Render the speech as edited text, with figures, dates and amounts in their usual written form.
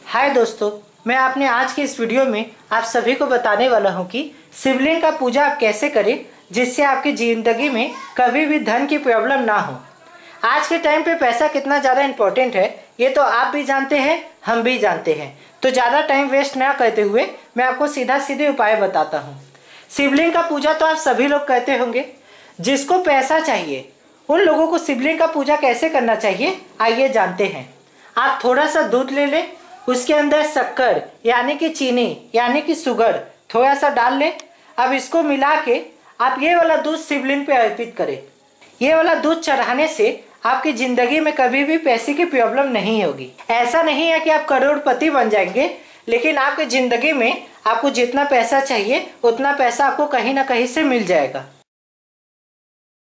हाय दोस्तों, मैं आपने आज की इस वीडियो में आप सभी को बताने वाला हूं कि शिवलिंग का पूजा आप कैसे करें जिससे आपकी ज़िंदगी में कभी भी धन की प्रॉब्लम ना हो। आज के टाइम पे पैसा कितना ज़्यादा इम्पोर्टेंट है ये तो आप भी जानते हैं, हम भी जानते हैं। तो ज़्यादा टाइम वेस्ट ना करते हुए मैं आपको सीधा सीधे उपाय बताता हूँ। शिवलिंग का पूजा तो आप सभी लोग कहते होंगे, जिसको पैसा चाहिए उन लोगों को शिवलिंग का पूजा कैसे करना चाहिए आइए जानते हैं। आप थोड़ा सा दूध ले लें, उसके अंदर शक्कर यानी कि चीनी यानी कि शुगर थोड़ा सा डाल लें। अब इसको मिला के आप ये वाला दूध शिवलिंग पे अर्पित करें। ये वाला दूध चढ़ाने से आपकी ज़िंदगी में कभी भी पैसे की प्रॉब्लम नहीं होगी। ऐसा नहीं है कि आप करोड़पति बन जाएंगे, लेकिन आपकी ज़िंदगी में आपको जितना पैसा चाहिए उतना पैसा आपको कहीं ना कहीं से मिल जाएगा।